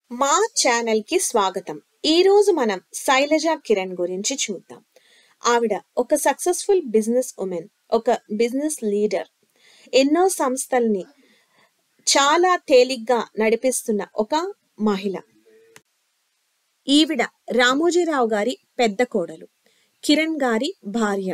మా ఛానల్ కి స్వాగతం. ఈ రోజు మనం శైలజ కిరణ్ గురించి చూద్దాం. ఆవిడ ఒక సక్సెస్ఫుల్ బిజినెస్ ఉమెన్, ఒక బిజినెస్ లీడర్. ఎన్నో సంస్థల్ని చాలా తేలిగ్గా నడిపిస్తున్న ఒక మహిళ. ఈవిడ రామోజీ రావు గారి పెద్ద కోడలు, కిరణ్ గారి భార్య.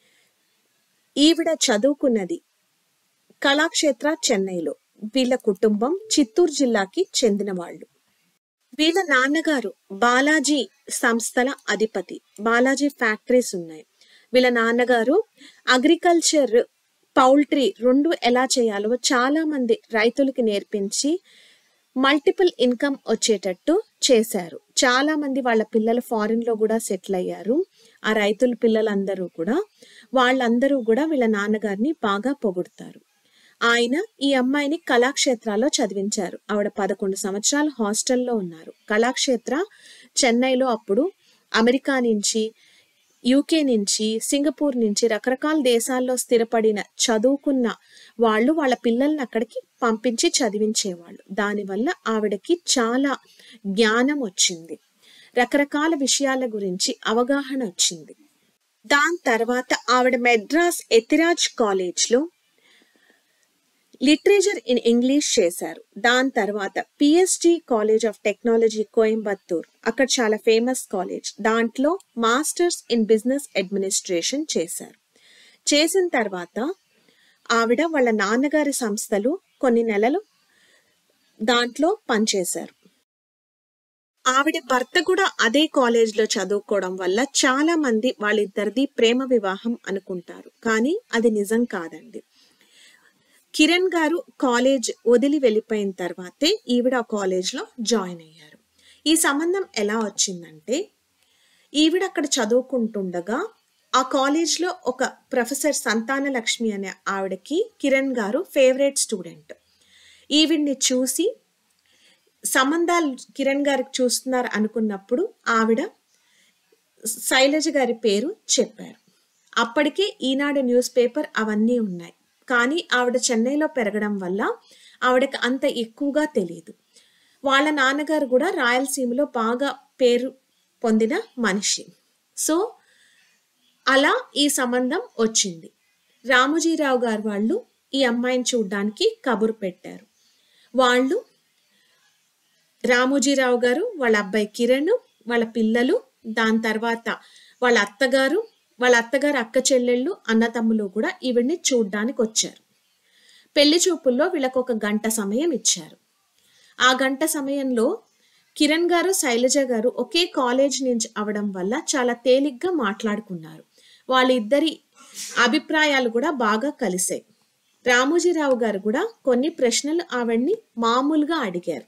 ఈవిడ చదువుకున్నది కళాక్షేత్ర చెన్నైలో. వీళ్ళ కుటుంబం చిత్తూరు జిల్లాకి చెందిన వాళ్ళు. వీళ్ళ నాన్నగారు బాలాజీ సంస్థల అధిపతి. బాలాజీ ఫ్యాక్టరీస్ ఉన్నాయి. వీళ్ళ నాన్నగారు అగ్రికల్చర్, పౌల్ట్రీ రెండు ఎలా చేయాలో చాలా మంది రైతులకి నేర్పించి మల్టిపుల్ ఇన్కమ్ వచ్చేటట్టు చేశారు. చాలా మంది వాళ్ళ పిల్లలు ఫారిన్ లో కూడా సెటిల్ అయ్యారు. ఆ రైతుల పిల్లలందరూ కూడా వాళ్ళందరూ కూడా వీళ్ళ నాన్నగారిని బాగా పొగుడుతారు. ఆయన ఈ అమ్మాయిని కళాక్షేత్రాల్లో చదివించారు. ఆవిడ 11 సంవత్సరాలు హాస్టల్లో ఉన్నారు. కళాక్షేత్ర చెన్నైలో అప్పుడు అమెరికా నుంచి, యూకే నుంచి, సింగపూర్ నుంచి రకరకాల దేశాల్లో స్థిరపడిన చదువుకున్న వాళ్ళు వాళ్ళ పిల్లల్ని అక్కడికి పంపించి చదివించేవాళ్ళు. దానివల్ల ఆవిడకి చాలా జ్ఞానం వచ్చింది. రకరకాల విషయాల గురించి అవగాహన వచ్చింది. దాని తర్వాత ఆవిడ మెడ్రాస్ ఎతిరాజ్ కాలేజ్లో లిటరేచర్ ఇన్ ఇంగ్లీష్ చేశారు. దాని తర్వాత PSG college of technology Coimbatore, అక్కడ చాలా ఫేమస్ కాలేజ్, దాంట్లో మాస్టర్స్ ఇన్ బిజినెస్ అడ్మినిస్ట్రేషన్ చేశారు. చేసిన తర్వాత ఆవిడ వాళ్ళ నాన్నగారి సంస్థలు కొన్ని నెలలు దాంట్లో పనిచేశారు. ఆవిడ భర్త కూడా అదే కాలేజ్లో చదువుకోవడం వల్ల చాలా మంది వాళ్ళిద్దరిది ప్రేమ వివాహం అనుకుంటారు. కానీ అది నిజం కాదండి. కిరణ్ గారు కాలేజ్ వదిలి వెళ్ళిపోయిన తర్వాతే ఈవిడ ఆ కాలేజ్లో జాయిన్ అయ్యారు. ఈ సంబంధం ఎలా వచ్చిందంటే, ఈవిడ అక్కడ చదువుకుంటుండగా ఆ కాలేజ్లో ఒక ప్రొఫెసర్ సంతాన లక్ష్మి అనే ఆవిడకి కిరణ్ గారు ఫేవరెట్ స్టూడెంట్. ఈవిడ్ని చూసి సంబంధాలు కిరణ్ గారికి చూస్తున్నారు అనుకున్నప్పుడు ఆవిడ శైలజ గారి పేరు చెప్పారు. అప్పటికే ఈనాడు న్యూస్ పేపర్ అవన్నీ ఉన్నాయి. కానీ ఆవిడ చెన్నైలో పెరగడం వల్ల ఆవిడకి అంత ఎక్కువగా తెలియదు. వాళ్ళ నాన్నగారు కూడా రాయలసీమలో బాగా పేరు పొందిన మనిషి. సో అలా ఈ సంబంధం వచ్చింది. రామోజీ రావు గారు వాళ్ళు ఈ అమ్మాయిని చూడ్డానికి కబురు పెట్టారు. వాళ్ళు రామోజీ రావు గారు, వాళ్ళ అబ్బాయి కిరణ్, వాళ్ళ పిల్లలు, దాని తర్వాత వాళ్ళ అత్తగారు అక్క చెల్లెళ్ళు, అన్నతమ్ములు కూడా ఈవిడ్ని చూడ్డానికి వచ్చారు. పెళ్లి చూపుల్లో వీళ్ళకు 1 గంట సమయం ఇచ్చారు. ఆ గంట సమయంలో కిరణ్ గారు, శైలజ గారు ఒకే కాలేజ్ నుంచి అవడం వల్ల చాలా తేలిగ్గా మాట్లాడుకున్నారు. వాళ్ళిద్దరి అభిప్రాయాలు కూడా బాగా కలిసాయి. రామోజీరావు గారు కూడా కొన్ని ప్రశ్నలు ఆవిడ్ని మామూలుగా అడిగారు.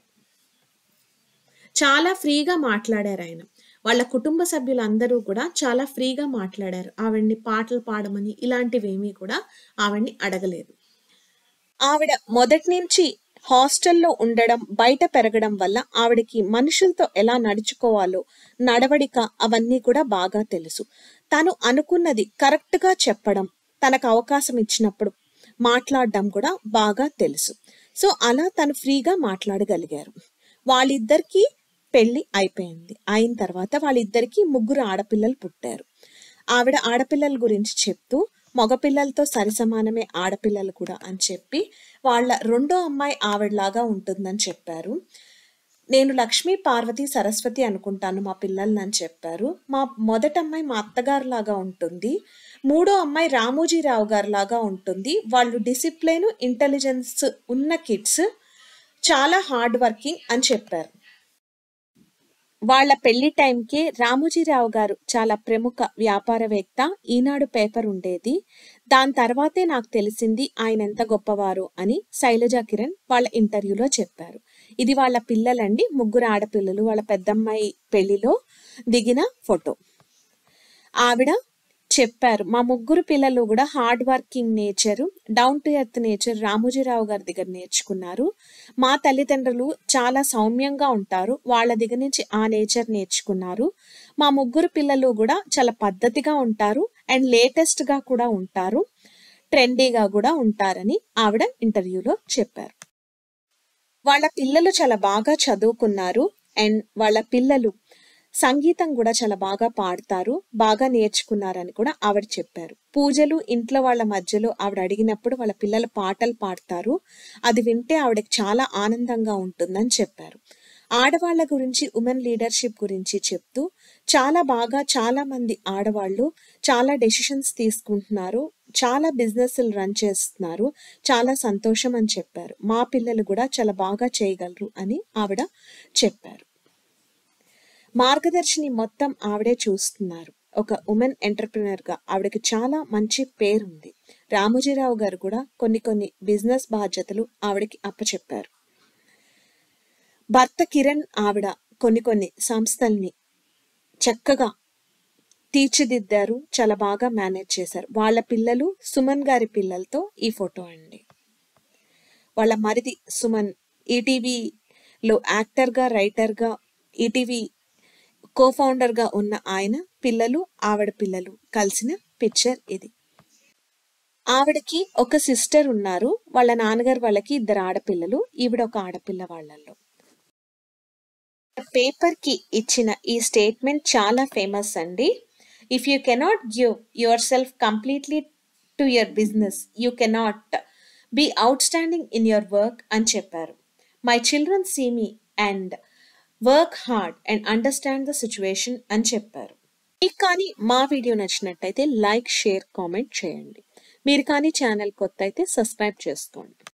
చాలా ఫ్రీగా మాట్లాడారు ఆయన. వాళ్ళ కుటుంబ సభ్యులందరూ కూడా చాలా ఫ్రీగా మాట్లాడారు. ఆవిడ్ని పాటలు పాడమని ఇలాంటివేమీ కూడా ఆవిడ్ని అడగలేదు. ఆవిడ మొదటి నుంచి హాస్టల్లో ఉండడం, బయట పెరగడం వల్ల ఆవిడకి మనుషులతో ఎలా నడుచుకోవాలో, నడవడిక అవన్నీ కూడా బాగా తెలుసు. తను అనుకున్నది కరెక్ట్గా చెప్పడం, తనకు అవకాశం ఇచ్చినప్పుడు మాట్లాడడం కూడా బాగా తెలుసు. సో అలా తను ఫ్రీగా మాట్లాడగలిగారు. వాళ్ళిద్దరికీ పెళ్లి అయిపోయింది. అయిన తర్వాత వాళ్ళిద్దరికి 3 ఆడపిల్లలు పుట్టారు. ఆవిడ ఆడపిల్లల గురించి చెప్తూ మగపిల్లలతో సరిసమానమే ఆడపిల్లలు కూడా అని చెప్పి వాళ్ళ రెండో అమ్మాయి ఆవిడలాగా ఉంటుందని చెప్పారు. నేను లక్ష్మీ, పార్వతి, సరస్వతి అనుకుంటాను మా పిల్లల్ని అని చెప్పారు. మా మొదటి అమ్మాయి మా అత్తగారు లాగా ఉంటుంది, మూడో అమ్మాయి రామోజీ రావు గారు లాగా ఉంటుంది. వాళ్ళు డిసిప్లైన్, ఇంటెలిజెన్స్ ఉన్న కిడ్స్, చాలా హార్డ్ వర్కింగ్ అని చెప్పారు. వాళ్ళ పెళ్లి టైంకి రామోజీరావు గారు చాలా ప్రముఖ వ్యాపారవేత్త. ఈనాడు పేపర్ ఉండేది. దాని తర్వాతే నాకు తెలిసింది ఆయన ఎంత గొప్పవారు అని శైలజా కిరణ్ వాళ్ళ ఇంటర్వ్యూలో చెప్పారు. ఇది వాళ్ళ పిల్లలండి, 3 ఆడపిల్లలు. వాళ్ళ పెద్దమ్మాయి పెళ్లిలో దిగిన ఫోటో. ఆవిడ చెప్పారు, మా 3 పిల్లలు కూడా hard working nature, down to earth nature Ramoji Rao గారి దగ్గర నేర్చుకున్నారు. మా తల్లిదండ్రులు చాలా సౌమ్యంగా ఉంటారు, వాళ్ళ దగ్గర నుంచి ఆ నేచర్ నేర్చుకున్నారు. మా 3 పిల్లలు కూడా చాలా పద్ధతిగా ఉంటారు అండ్ లేటెస్ట్ గా కూడా ఉంటారు, ట్రెండీగా కూడా ఉంటారని ఆవిడ ఇంటర్వ్యూలో చెప్పారు. వాళ్ళ పిల్లలు చాలా బాగా చదువుకున్నారు అండ్ వాళ్ళ పిల్లలు సంగీతం కూడా చాలా బాగా పాడతారు, బాగా నేర్చుకున్నారని కూడా ఆవిడ చెప్పారు. పూజలు ఇంట్లో వాళ్ళ మధ్యలో ఆవిడ అడిగినప్పుడు వాళ్ళ పిల్లలు పాటలు పాడతారు, అది వింటే ఆవిడకి చాలా ఆనందంగా ఉంటుందని చెప్పారు. ఆడవాళ్ళ గురించి, ఉమెన్ లీడర్షిప్ గురించి చెప్తూ చాలా బాగా చాలా మంది ఆడవాళ్ళు చాలా డెసిషన్స్ తీసుకుంటున్నారు, చాలా బిజినెస్లు రన్ చేస్తున్నారు, చాలా సంతోషం అని చెప్పారు. మా పిల్లలు కూడా చాలా బాగా చేయగలరు అని ఆవిడ చెప్పారు. మార్గదర్శిని మొత్తం ఆవిడే చూస్తున్నారు. ఒక ఉమెన్ ఎంటర్‌ప్రెన్యూర్ గా ఆవిడకి చాలా మంచి పేరుంది. రామోజీరావు గారు కూడా కొన్ని బిజినెస్ బాధ్యతలు ఆవిడకి అప్పచెప్పారు. భర్త కిరణ్ ఆవిడ కొన్ని సంస్థల్ని చక్కగా తీర్చిదిద్దారు, చాలా బాగా మేనేజ్ చేశారు. వాళ్ళ పిల్లలు సుమన్ గారి పిల్లలతో ఈ ఫోటో అండి. వాళ్ళ మరిది సుమన్ ఈటీవీలో యాక్టర్గా, రైటర్గా, ఈటీవీ కో-ఫౌండర్గా ఉన్న ఆయన పిల్లలు, ఆవిడ పిల్లలు కలిసిన పిక్చర్ ఇది. ఆవిడకి ఒక సిస్టర్ ఉన్నారు, వాళ్ళ నాన్నగారు వాళ్ళకి 2 ఆడపిల్లలు, ఈవిడ ఒక ఆడపిల్ల వాళ్ళల్లో. పేపర్ కి ఇచ్చిన ఈ స్టేట్మెంట్ చాలా ఫేమస్ అండి. If you cannot give yourself completely to your business, you cannot be outstanding in your work అని చెప్పారు. My children see me and work hard and understand the situation అని చెప్పారు. మీకు కానీ మా video నచ్చినట్టయితే like, share, comment చేయండి. మీరు కానీ ఛానల్ కొత్త అయితే సబ్స్క్రైబ్ చేసుకోండి.